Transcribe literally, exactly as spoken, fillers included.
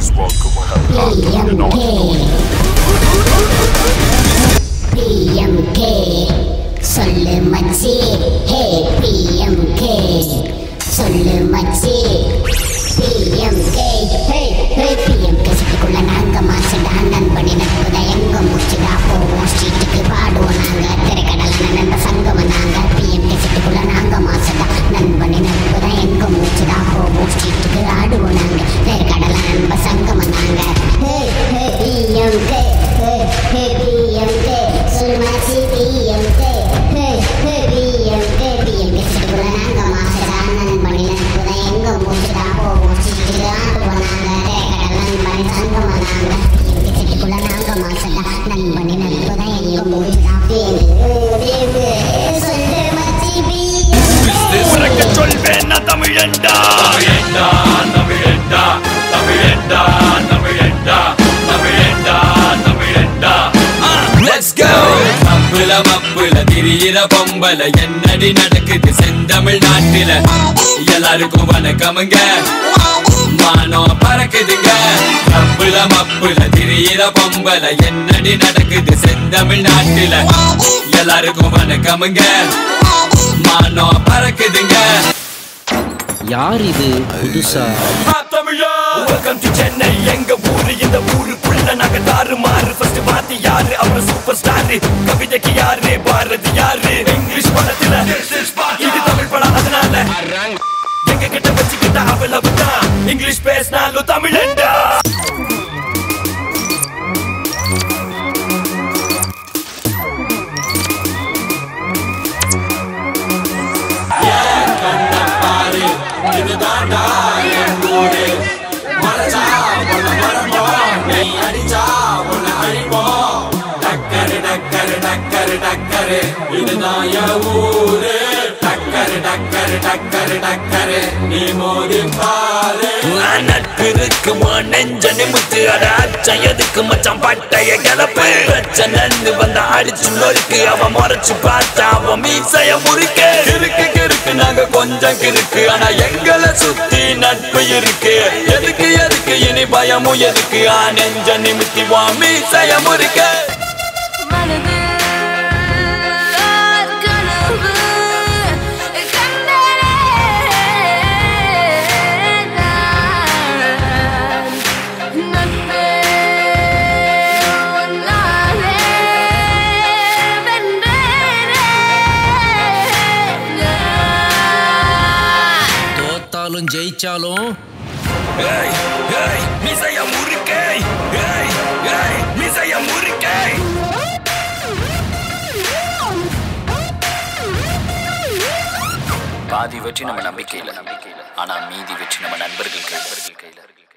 Please welcome on that P M K சொல்லு மச்சி ஹே P M K சொல்லு மச்சி P M K ஹே ஹே P M K சிட்டுக்குள்ள நாங்க மாசடா நண்பனி நட்புதா எங்க மூச்சுடா போவோம் ஸ்ட்ரீட்டுக்கு பாடுவோம் நாங்க திரைக்கடல நண்ப சங்கம் நாங்க P M K சிட்டுக்குள்ள நாங்க மாசடா நண்பனி நட்புதா எங்க மூச்சுடா போவோம் ஸ்ட்ரீட்டுக்கு ஆடுவோம் நாங்க திரைக்கடல நண்ப சங்கம் நாங்க ஹே ஹே P M K ஹே ஹே P M K சொல்லு மச்சி P M K ஹே ஹே P M K P M K சிட்டுக்குள்ள நாங்க மாசடா நண்பனி நட்புதா எங்க மூச்சுடா போவோம் ஸ்ட்ரீட்டுக்கு ஆடுவோம் நாங்க திரைக்கடல நண்பனி சங்கம் நாங்க P M K சிட்டுக்குள்ள நாங்க மாசடா நண்பனி நட்புதா எங்க மூச்சுடா சொல்லு மச்சி P M K சொல்வேன் தமிழண்டா தமிழண்டா தமிழண்டா தமிழண்டா தமிழண்டா தமிழண்டா தமிழண்டா Let's go மப்புல மப்புல திரியிற பொம்பல என்னடி நடக்குது செந்தமிழ் நாட்டில எல்லாருக்கும் வணக்கமுங்க மானம் பறக்குதுங்க மப்புல மப்புல திரியிற பொம்பல என்னடி நடக்குது செந்தமிழ் நாட்டில எல்லாருக்கும் வணக்கமுங்க மானம் பறக்குதுங்க யார் இது புதுசா தமிழா வெல்கம் டு சென்னை எங்க ஊரு இந்த ஊருக்குள்ள நாங்க தாறு மாறு ஃபர்ஸ்ட் பாத்தி யாரு அவர் சூப்பர் ஸ்டார் கவிதைக்கு யாரு பாரதி யாரு இங்கிலீஷ் படத்துல இது தமிழ் படம் அதனால எங்க கிட்ட வச்சுக்கிட்ட அவ்வளவுதான் இங்கிலீஷ் பேசினாலும் தமிழண்டா இதுதான் என் ஊரு டக்கரு டக்கரு டக்கரு டக்கரு நீ மோதி பாரு நட்பு இருக்குமா நெஞ்ச நிமித்து அடாச்சம் எதுக்கு மச்சான் பட்டைய கிளப்பு பிரச்சனை வந்த அடிச்சு நொறுக்கு அவன் முறைச்சு பார்த்தா அவன் மீசைய முறுக்கு கிறுக்கு கிறுக்கு நாங்க கொஞ்சம் கிறுக்கு ஆனா எங்களை சுத்தி நட்பு இருக்கு எதுக்கு எதுக்கு இனி பயமும் எதுக்கு ஆ நெஞ்ச நிமித்தி வா மீசைய முறுக்கு ஜெயிச்சாலும் மீசைய முறுக்கை மீசைய முறுக்கை பாதி வெற்றி நம்ம நம்பிக்கையில் ஆனா மீதி வெற்றி நம்ம நண்பர்கள் கையில்